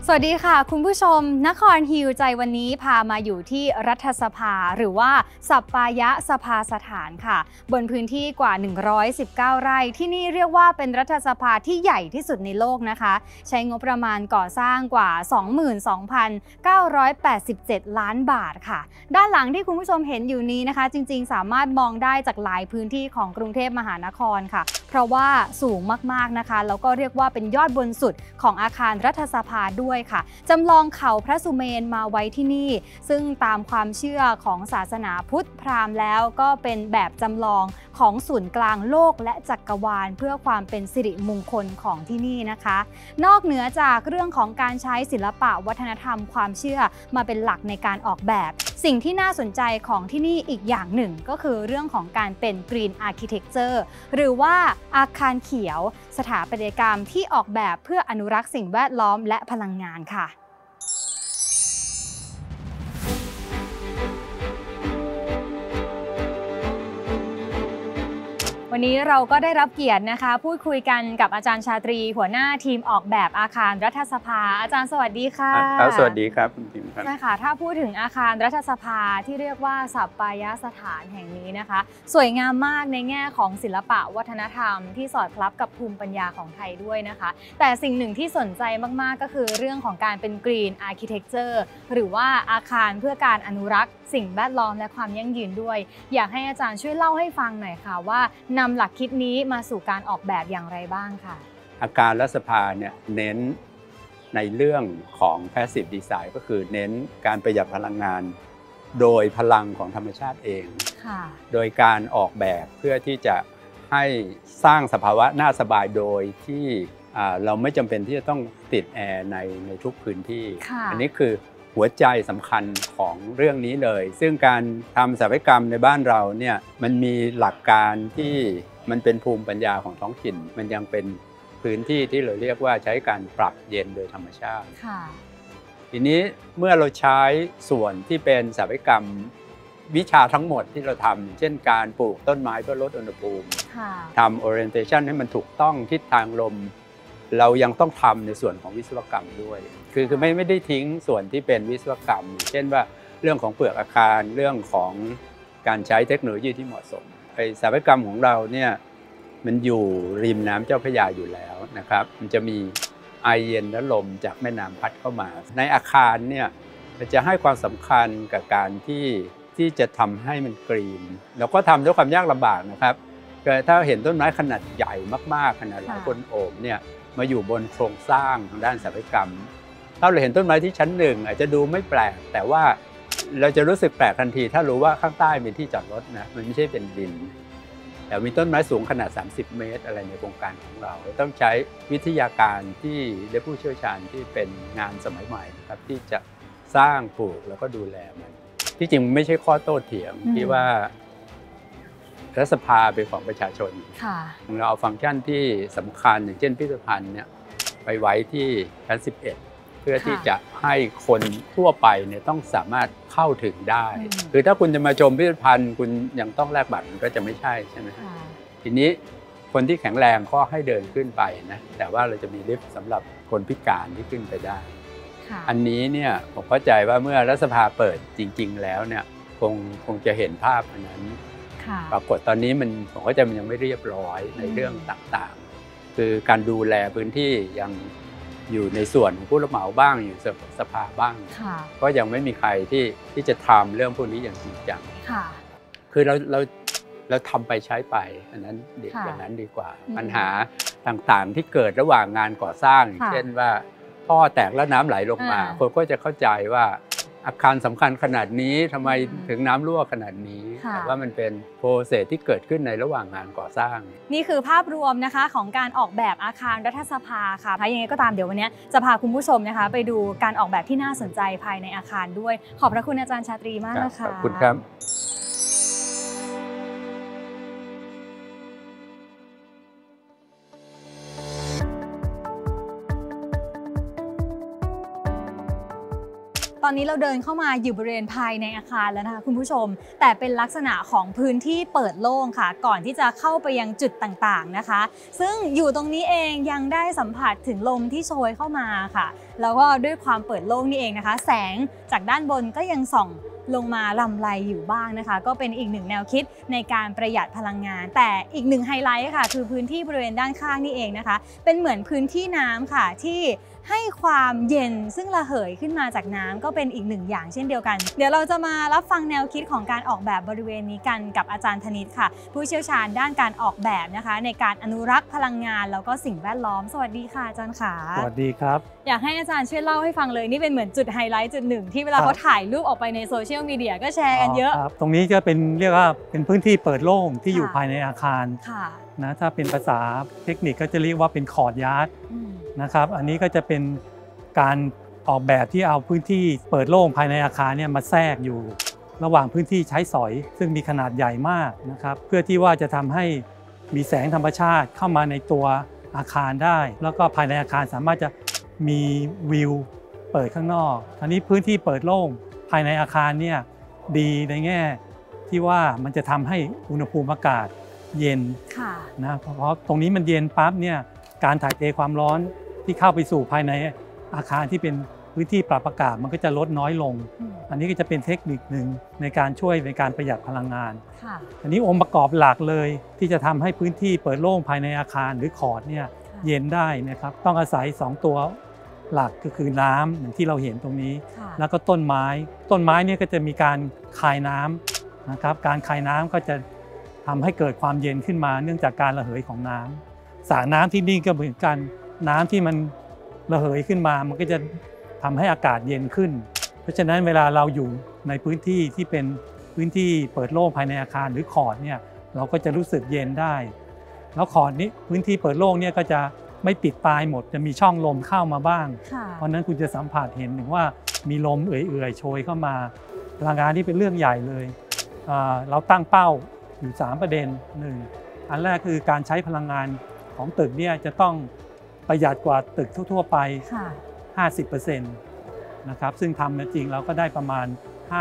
สวัสดีค่ะคุณผู้ชมนครฮิวใจวันนี้พามาอยู่ที่รัฐสภาหรือว่าสัปปายะสภาสถานค่ะบนพื้นที่กว่า119ไร่ที่นี่เรียกว่าเป็นรัฐสภาที่ใหญ่ที่สุดในโลกนะคะใช้งบประมาณก่อสร้างกว่า 22,987 ล้านบาทค่ะด้านหลังที่คุณผู้ชมเห็นอยู่นี้นะคะจริงๆสามารถมองได้จากหลายพื้นที่ของกรุงเทพมหานครค่ะเพราะว่าสูงมากๆนะคะแล้วก็เรียกว่าเป็นยอดบนสุดของอาคารรัฐสภาด้วยค่ะจำลองเขาพระสุเมนมาไว้ที่นี่ซึ่งตามความเชื่อของศาสนาพุทธพราหมณ์แล้วก็เป็นแบบจำลองของศูนย์กลางโลกและจักรวาลเพื่อความเป็นสิริมงคลของที่นี่นะคะนอกเหนือจากเรื่องของการใช้ศิลปะวัฒนธรรมความเชื่อมาเป็นหลักในการออกแบบสิ่งที่น่าสนใจของที่นี่อีกอย่างหนึ่งก็คือเรื่องของการเป็น Green Architecture หรือว่าอาคารเขียวสถาปัตยกรรมที่ออกแบบเพื่ออนุรักษ์สิ่งแวดล้อมและพลังงานค่ะวันนี้เราก็ได้รับเกียรตินะคะพูดคุยกันกับอาจารย์ชาตรีหัวหน้าทีมออกแบบอาคารรัฐสภาอาจารย์สวัสดีค่ะสวัสดีครับคุณพิมพ์ครับใช่ค่ะถ้าพูดถึงอาคารรัฐสภาที่เรียกว่าสัปปายสถานแห่งนี้นะคะสวยงามมากในแง่ของศิลปะวัฒนธรรมที่สอดคล้องกับภูมิปัญญาของไทยด้วยนะคะแต่สิ่งหนึ่งที่สนใจมากๆก็คือเรื่องของการเป็น Green Architecture หรือว่าอาคารเพื่อการอนุรักษ์สิ่งแวดล้อมและความยั่งยืนด้วยอยากให้อาจารย์ช่วยเล่าให้ฟังหน่อยค่ะว่านำหลักคิดนี้มาสู่การออกแบบอย่างไรบ้างค่ะอาคารรัฐสภาเนี่ยเน้นในเรื่องของ Passive Design ก็คือเน้นการประหยัดพลังงานโดยพลังของธรรมชาติเองโดยการออกแบบเพื่อที่จะให้สร้างสภาวะน่าสบายโดยที่เราไม่จำเป็นที่จะต้องติดแอร์ในทุกพื้นที่อันนี้คือหัวใจสำคัญของเรื่องนี้เลยซึ่งการทำสถาปัตยกรรมในบ้านเราเนี่ยมันมีหลักการที่มันเป็นภูมิปัญญาของท้องถิ่นมันยังเป็นพื้นที่ที่เราเรียกว่าใช้การปรับเย็นโดยธรรมชาติทีนี้เมื่อเราใช้ส่วนที่เป็นสถาปัตยกรรมวิชาทั้งหมดที่เราทำเช่นการปลูกต้นไม้เพื่อลดอุณหภูมิทำ orientation ให้มันถูกต้องทิศทางลมเรายังต้องทำในส่วนของวิศวกรรมด้วยคือไม่ได้ทิ้งส่วนที่เป็นวิศวกรรมเช่นว่าเรื่องของเปลือกอาคารเรื่องของการใช้เทคโนโลยีที่เหมาะสมสถาปัตยกรรมของเราเนี่ยมันอยู่ริมน้ำเจ้าพระยาอยู่แล้วนะครับมันจะมีไอเย็นและลมจากแม่น้ำพัดเข้ามาในอาคารเนี่ยมันจะให้ความสำคัญกับการที่จะทำให้มันกรีนแล้วก็ทำด้วยความยากลำบากนะครับถ้าเห็นต้นไม้ขนาดใหญ่มากๆขนาดหลายคนโอบเนี่ยมาอยู่บนโครงสร้างทางด้านสถาปัตยกรรมถ้าเราเห็นต้นไม้ที่ชั้นหนึ่งอาจจะดูไม่แปลกแต่ว่าเราจะรู้สึกแปลกทันทีถ้ารู้ว่าข้างใต้มีที่จอดรถนะมันไม่ใช่เป็นดินแต่มีต้นไม้สูงขนาด30เมตรอะไรในโครงการของเราต้องใช้วิทยาการที่ได้ผู้เชี่ยวชาญที่เป็นงานสมัยใหม่นะครับที่จะสร้างปลูกแล้วก็ดูแลมันที่จริงไม่ใช่ข้อโต้เถียงที่ว่ารัฐสภาเป็นของประชาชนเราเอาฟังก์ชันที่สำคัญอย่างเช่นพิพิธภัณฑ์เนี่ยไปไว้ที่ชั้น11เพื่อที่จะให้คนทั่วไปเนี่ยต้องสามารถเข้าถึงได้คือถ้าคุณจะมาชมพิพิธภัณฑ์คุณยังต้องแลกบัตรมันก็จะไม่ใช่ใช่ไหมทีนี้คนที่แข็งแรงก็ให้เดินขึ้นไปนะแต่ว่าเราจะมีลิฟต์สำหรับคนพิการที่ขึ้นไปได้อันนี้เนี่ยผมเข้าใจว่าเมื่อรัฐสภาเปิดจริงๆแล้วเนี่ยคงจะเห็นภาพอันนั้นปรากฏตอนนี้ผมเข้าใจมันยังไม่เรียบร้อยในเรื่องต่างๆคือการดูแลพื้นที่ยังอยู่ในส่วนของผู้รับเหมาบ้างอยู่สภาบ้างก็ยังไม่มีใครที่จะทำเรื่องพวกนี้อย่างจริงจังคือเราทำไปใช้ไปอันนั้นอย่างนั้นดีกว่าปัญหาต่างๆที่เกิดระหว่างงานก่อสร้างเช่นว่าท่อแตกแล้วน้ำไหลลงมาคนก็จะเข้าใจว่าอาคารสำคัญขนาดนี้ทำไมถึงน้ำรั่วขนาดนี้แต่ว่ามันเป็นโปรเซสที่เกิดขึ้นในระหว่างงานก่อสร้างนี่คือภาพรวมนะคะของการออกแบบอาคารรัฐสภาค่ะยังไงก็ตามเดี๋ยววันนี้จะพาคุณผู้ชมนะคะไปดูการออกแบบที่น่าสนใจภายในอาคารด้วยขอบพระคุณอาจารย์ชาตรีมากนะคะขอบคุณครับตอนนี้เราเดินเข้ามาอยู่บริเวณภายในอาคารแล้วนะคะคุณผู้ชมแต่เป็นลักษณะของพื้นที่เปิดโล่งค่ะก่อนที่จะเข้าไปยังจุดต่างๆนะคะซึ่งอยู่ตรงนี้เองยังได้สัมผัสถึงลมที่โชยเข้ามาค่ะแล้วก็ด้วยความเปิดโล่งนี่เองนะคะแสงจากด้านบนก็ยังส่องลงมาลำไรอยู่บ้างนะคะก็เป็นอีกหนึ่งแนวคิดในการประหยัดพลังงานแต่อีกหนึ่งไฮไลท์ค่ะคือพื้นที่บริเวณด้านข้างนี่เองนะคะเป็นเหมือนพื้นที่น้ำค่ะที่ให้ความเย็นซึ่งระเหยขึ้นมาจากน้ำก็เป็นอีกหนึ่งอย่างเช่นเดียวกันเดี๋ยวเราจะมารับฟังแนวคิดของการออกแบบบริเวณนี้กันกับอาจารย์ธนิตค่ะผู้เชี่ยวชาญด้านการออกแบบนะคะในการอนุรักษ์พลังงานแล้วก็สิ่งแวดล้อมสวัสดีค่ะอาจารย์ค่ะสวัสดีครับอยากให้อาจารย์ช่วยเล่าให้ฟังเลยนี่เป็นเหมือนจุดไฮไลท์จุดหนึ่งที่เวลาเขาถ่ายรูปออกไปในโซเชียลมีเดียก็แชร์กันเยอะตรงนี้จะเป็นเรียกว่าเป็นพื้นที่เปิดโล่งที่อยู่ภายในอาคารนะถ้าเป็นภาษาเทคนิคก็จะเรียกว่าเป็นคอร์ทยาร์ดนะครับอันนี้ก็จะเป็นการออกแบบที่เอาพื้นที่เปิดโล่งภายในอาคารเนี่ยมาแทรกอยู่ระหว่างพื้นที่ใช้สอยซึ่งมีขนาดใหญ่มากนะครับเพื่อที่ว่าจะทำให้มีแสงธรรมชาติเข้ามาในตัวอาคารได้แล้วก็ภายในอาคารสามารถจะมีวิวเปิดข้างนอกอันนี้พื้นที่เปิดโล่งภายในอาคารเนี่ยดีในแง่ที่ว่ามันจะทำให้อุณหภูมิอากาศเย็นนะเพราะตรงนี้มันเย็นปั๊บเนี่ยการถ่ายเทความร้อนที่เข้าไปสู่ภายในอาคารที่เป็นพื้นที่ปรับอากาศมันก็จะลดน้อยลงอันนี้ก็จะเป็นเทคนิคหนึ่งในการช่วยในการประหยัดพลังงานอันนี้องค์ประกอบหลักเลยที่จะทำให้พื้นที่เปิดโล่งภายในอาคารหรือคอร์ทเนี่ยเย็นได้นะครับต้องอาศัย2ตัวหลักก็คือน้ำอย่างที่เราเห็นตรงนี้แล้วก็ต้นไม้เนี่ยก็จะมีการคายน้ำนะครับการคายน้ำก็จะทำให้เกิดความเย็นขึ้นมาเนื่องจากการระเหยของน้ำสระน้ำที่นี่ก็เหมือนกันน้ำที่มันระเหยขึ้นมามันก็จะทำให้อากาศเย็นขึ้นเพราะฉะนั้นเวลาเราอยู่ในพื้นที่ที่เป็นพื้นที่เปิดโล่งภายในอาคารหรือคอร์ทเนี่ยเราก็จะรู้สึกเย็นได้แล้วคอร์ทนี้พื้นที่เปิดโล่งเนี่ยก็จะไม่ปิดตายหมดจะมีช่องลมเข้ามาบ้างเพราะนั้นคุณจะสัมผัสเห็นถึงว่ามีลมเอื่อยๆโชยเข้ามาพลังงานที่เป็นเรื่องใหญ่เลยเราตั้งเป้าอยู่3ประเด็น1อันแรกคือการใช้พลังงานของตึกเนี่ยจะต้องประหยัดกว่าตึกทั่วๆไป 50% นะครับซึ่งทำจริงเราก็ได้ประมาณ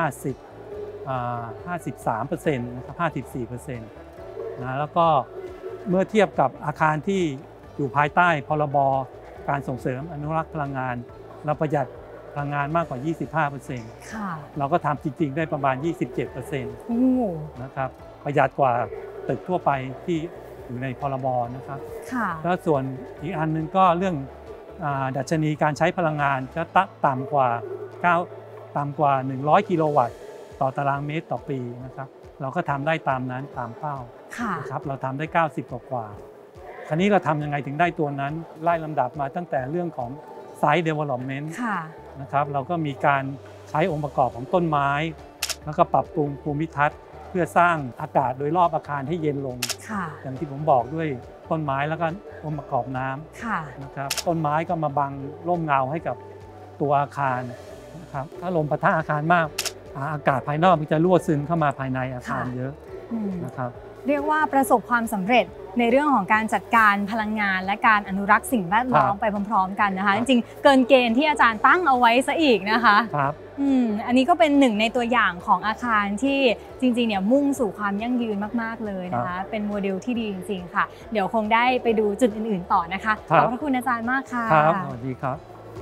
53% นะครับ 54% นะแล้วก็เมื่อเทียบกับอาคารที่อยู่ภายใต้พรบการส่งเสริมอนุรักษ์พลังงานเราประหยัดพลังงานมากกว่า 25% เราก็ทำจริงๆได้ประมาณ 27% นะครับประหยัดกว่าตึกทั่วไปที่อยู่ในพรบนะครับแล้วส่วนอีกอันนึงก็เรื่องดัชนีการใช้พลังงานจะต่ำกว่า100 กิโลวัตต์ต่อตารางเมตรต่อปีนะครับเราก็ทำได้ตามนั้นตามเป้านะครับเราทำได้90กว่าคราวนี้เราทำยังไงถึงได้ตัวนั้นไล่ลำดับมาตั้งแต่เรื่องของไซต์ development นะครับเราก็มีการใช้องค์ประกอบของต้นไม้แล้วก็ปรับปรุงภูมิทัศน์เพื่อสร้างอากาศโดยรอบอาคารให้เย็นลงอย่างที่ผมบอกด้วยต้นไม้แล้วก็องค์ประกอบน้ำนะครับต้นไม้ก็มาบังร่มเงาให้กับตัวอาคารนะครับถ้าลมปะทะอาคารมากอากาศภายนอกมันจะรั่วซึมเข้ามาภายในอาคารเยอะนะครับเรียกว่าประสบความสำเร็จในเรื่องของการจัดการพลังงานและการอนุรักษ์สิ่งแวดล้อมไปพร้อมๆกันนะคะจริงๆเกินเกณฑ์ที่อาจารย์ตั้งเอาไว้ซะอีกนะคะอันนี้ก็เป็นหนึ่งในตัวอย่างของอาคารที่จริงๆเนี่ยมุ่งสู่ความยั่งยืนมากๆเลยนะคะเป็นโมเดลที่ดีจริงๆค่ะเดี๋ยวคงได้ไปดูจุดอื่นๆต่อนะคะขอบพระคุณอาจารย์มากค่ะครับสวัสดีครับ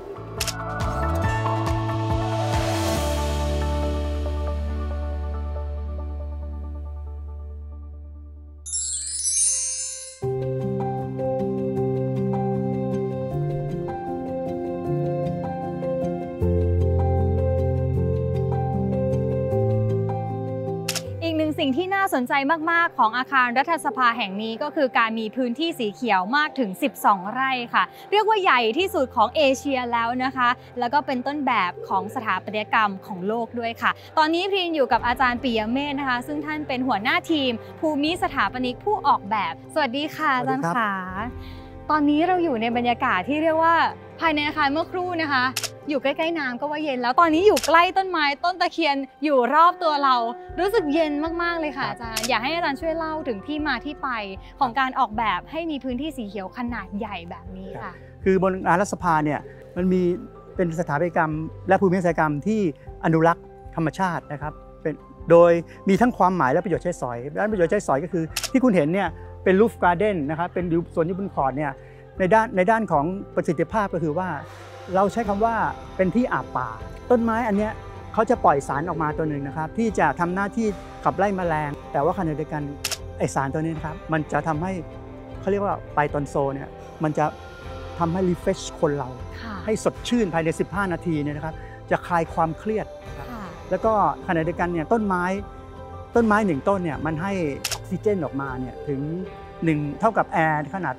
สิ่งที่น่าสนใจมากๆของอาคารรัฐสภาแห่งนี้ก็คือการมีพื้นที่สีเขียวมากถึง12ไร่ค่ะเรียกว่าใหญ่ที่สุดของเอเชียแล้วนะคะแล้วก็เป็นต้นแบบของสถาปัตยกรรมของโลกด้วยค่ะตอนนี้พรีนอยู่กับอาจารย์ปิยเมธนะคะซึ่งท่านเป็นหัวหน้าทีมภูมิสถาปนิกผู้ออกแบบสวัสดีค่ะอาจารย์ค่ะตอนนี้เราอยู่ในบรรยากาศที่เรียกว่าภายในอาคารเมื่อครู่นะคะอยู่ใกล้ๆน้ำก็ว่าเย็นแล้วตอนนี้อยู่ใกล้ต้นไม้ต้นตะเคียนอยู่รอบตัวเรารู้สึกเย็นมากๆเลยค่ะอาจารย์อยากให้อาจารย์ช่วยเล่าถึงที่มาที่ไปของการออกแบบให้มีพื้นที่สีเขียวขนาดใหญ่แบบนี้ค่ะคือบนอาคารรัฐสภาเนี่ยมันมีเป็นสถาปัตยกรรมและภูมิทัศนกรรมที่อนุรักษ์ธรรมชาตินะครับโดยมีทั้งความหมายและประโยชน์ใช้สอยและประโยชน์ใช้สอยก็คือที่คุณเห็นเนี่ยเป็นรูฟการ์เด้นนะครับเป็นสวนยุบนครเนี่ยในด้านของประสิทธิภาพก็คือว่าเราใช้คำว่าเป็นที่อาบป่าต้นไม้อันเนี้ยเขาจะปล่อยสารออกมาตัวหนึ่งนะครับที่จะทำหน้าที่ขับไล่แมลงแต่ว่าขณะเดียวกันไอสารตัวนี้นะครับมันจะทำให้เขาเรียกว่าไฟตอนโซเนี่ยมันจะทำให้รีเฟรชคนเราให้สดชื่นภายใน15 นาทีเนี่ยนะครับจะคลายความเครียดแล้วก็ขณะเดียวกันเนี่ยต้นไม้1ต้นเนี่ยมันให้ออกซิเจนออกมาเนี่ยถึง1เท่ากับแอร์ขนาด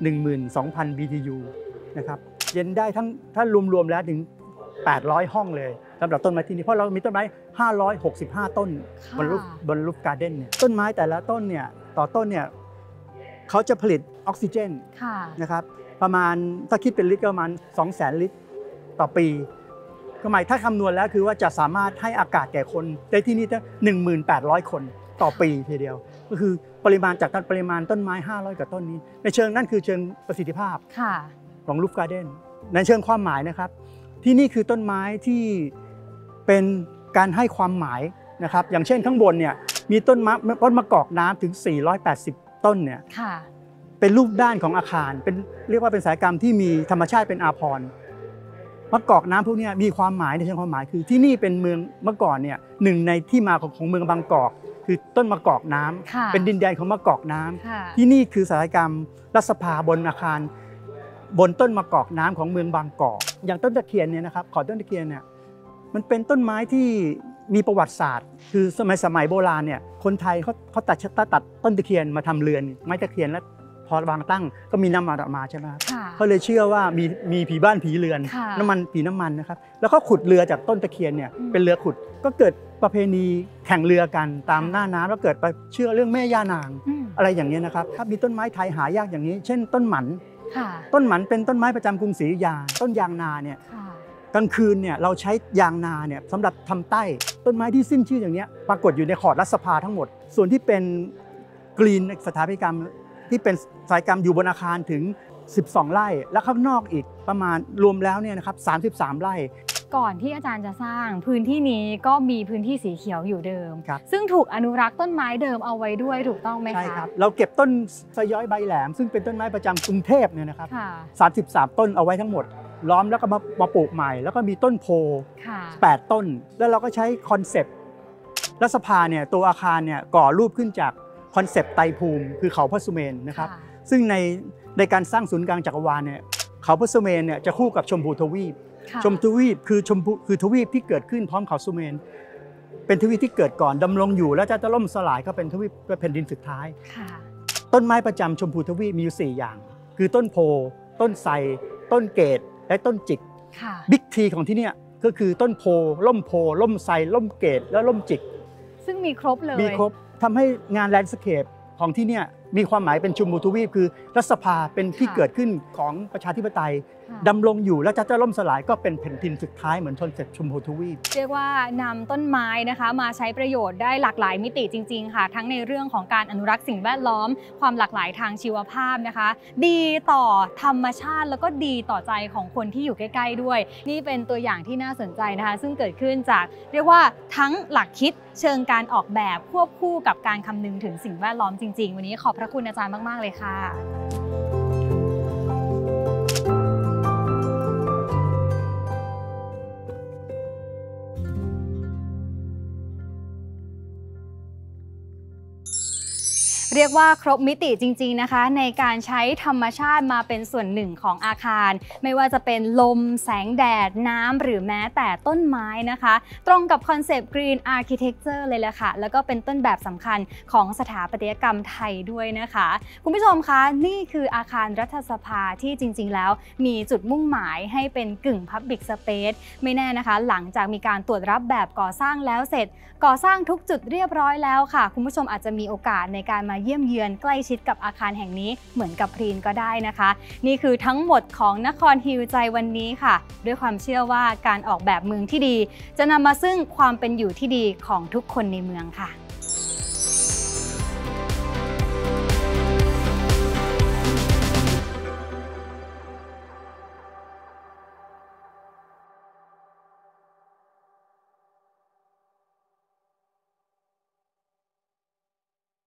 12,000 BTU นะครับเย็นได้ทั้งถ้ารวมๆแล้วถึง800 ห้องเลยสำหรับต้นไม้ที่นี่เพราะเรามีต้นไม้565 ต้นบนรูฟการ์เด้นเนี่ยต้นไม้แต่ละต้นเนี่ยต่อต้นเนี่ยเขาจะผลิตออกซิเจนนะครับประมาณถ้าคิดเป็นลิตรก็ประมาณ 200,000 ลิตรต่อปีก็หมายถ้าคำนวณแล้วคือว่าจะสามารถให้อากาศแก่คนได้ที่นี่ตั้ง 1,800 คนต่อปีทีเดียวก็คือปริมาณจากปริมาณต้นไม้500 กว่าต้นนี้ในเชิงนั่นคือเชิงประสิทธิภาพของรูฟการ์เด้นในเชิงความหมายนะครับที่นี่คือต้นไม้ที่เป็นการให้ความหมายนะครับอย่างเช่นข้างบนเนี่ยมีต้นมะกอกน้ำถึง480 ต้นเนี่ยเป็นรูปด้านของอาคารเป็นเรียกว่าเป็นสายกรรมที่มีธรรมชาติเป็นอาภรณ์มะกอกน้ำพวกนี้มีความหมายในเชิงความหมายคือที่นี่เป็นเมืองเมื่อก่อนเนี่ยหนึ่งในที่มาของเมืองบางกอกคือต้นมะกอกน้ำเป็นดินแดนของมะกอกน้ำที่นี่คือสายกรรมรัฐสภาบนอาคารบนต้นมะกอกน้ำของเมืองบางกอกอย่างต้นตะเคียนเนี่ยนะครับขอต้นตะเคียนเนี่ยมันเป็นต้นไม้ที่มีประวัติศาสตร์คือสมัยโบราณเนี่ยคนไทยเขาตัดต้นตะเคียนมาทำเรือนไม้ตะเคียนแล้วพอวางตั้งก็มีน้ำมันออกมาใช่ไหมเขาเลยเชื่อว่ามีผีบ้านผีเรือนน้ำมันนะครับแล้วก็ขุดเรือจากต้นตะเคียนเนี่ยเป็นเรือขุดก็เกิดประเพณีแข่งเรือกันตามหน้าน้ำแล้วเกิดไปเชื่อเรื่องแม่ย่านางอะไรอย่างนี้นะครับมีต้นไม้ไทยหายากอย่างนี้เช่นต้นหมันเป็นต้นไม้ประจำกรุงศรีอยุธยาต้นยางนาเนี่ยกลางคืนเนี่ยเราใช้ยางนาเนี่ยสำหรับทำใต้ต้นไม้ที่สิ้นชื่ออย่างนี้ปรากฏอยู่ในขอดรัฐสภาทั้งหมดส่วนที่เป็นกรีนสถาปัตยกรรมที่เป็นสายกรรมอยู่บนอาคารถึง12 ไร่แล้วข้างนอกอีกประมาณรวมแล้วเนี่ยนะครับ33 ไร่ก่อนที่อาจารย์จะสร้างพื้นที่นี้ก็มีพื้นที่สีเขียวอยู่เดิมซึ่งถูกอนุรักษ์ต้นไม้เดิมเอาไว้ด้วยถูกต้องไหมคะใช่ครับเราเก็บต้นสะย้อยใบแหลมซึ่งเป็นต้นไม้ประจำกรุงเทพเนี่ยนะครับ33 ต้นเอาไว้ทั้งหมดล้อมแล้วก็มาปลูกใหม่แล้วก็มีต้นโพ8 ต้นแล้วเราก็ใช้คอนเซปต์รัฐสภาเนี่ยตัวอาคารเนี่ยก่อรูปขึ้นจากคอนเซปต์ไตรภูมิคือเขาพระสุเมนนะครับซึ่งในการสร้างศูนย์กลางจักรวาลเนี่ยเขาพระสุเมนเนี่ยจะคู่กับชมพูทวีปทวีปคือทวีปที่เกิดขึ้นพร้อมเขาสุเมนเป็นทวีปที่เกิดก่อนดำรงอยู่แล้วจะล่มสลายก็เป็นทวีปแผ่นดินสุดท้ายต้นไม้ประจำชมพูทวีปมีอยู่4 อย่างคือต้นโพต้นไทรต้นเกตและต้นจิกบิ๊กทีของที่นี่ก็คือต้นโพล่มไทรล่มเกตและล่มจิกซึ่งมีครบเลยมีครบทำให้งานแลนด์สเคปของที่นี่มีความหมายเป็นชมพูทวีปคือรัฐสภาเป็นที่เกิดขึ้นของประชาธิปไตยดำรงอยู่แล้วจะล่มสลายก็เป็นแผ่นดินสุดท้ายเหมือนคอนเซ็ปต์ชมพูทวีปเรียกว่านำต้นไม้นะคะมาใช้ประโยชน์ได้หลากหลายมิติจริงๆค่ะทั้งในเรื่องของการอนุรักษ์สิ่งแวดล้อมความหลากหลายทางชีวภาพนะคะดีต่อธรรมชาติแล้วก็ดีต่อใจของคนที่อยู่ใกล้ๆด้วยนี่เป็นตัวอย่างที่น่าสนใจนะคะซึ่งเกิดขึ้นจากเรียกว่าทั้งหลักคิดเชิงการออกแบบควบคู่กับการคำนึงถึงสิ่งแวดล้อมจริงๆวันนี้ขอบพระคุณอาจารย์มากๆเลยค่ะเรียกว่าครบมิติจริงๆนะคะในการใช้ธรรมชาติมาเป็นส่วนหนึ่งของอาคารไม่ว่าจะเป็นลมแสงแดดน้ำหรือแม้แต่ต้นไม้นะคะตรงกับคอนเซปต์ Green Architecture เลยแหละค่ะแล้วก็เป็นต้นแบบสำคัญของสถาปัตยกรรมไทยด้วยนะคะคุณผู้ชมคะนี่คืออาคารรัฐสภาที่จริงๆแล้วมีจุดมุ่งหมายให้เป็นกึ่ง Public Space ไม่แน่นะคะหลังจากมีการตรวจรับแบบก่อสร้างแล้วเสร็จก่อสร้างทุกจุดเรียบร้อยแล้วค่ะคุณผู้ชมอาจจะมีโอกาสในการมาเยี่ยมเยือนใกล้ชิดกับอาคารแห่งนี้เหมือนกับพรีนก็ได้นะคะนี่คือทั้งหมดของนครฮีลใจวันนี้ค่ะด้วยความเชื่อว่าการออกแบบเมืองที่ดีจะนำมาซึ่งความเป็นอยู่ที่ดีของทุกคนในเมืองค่ะ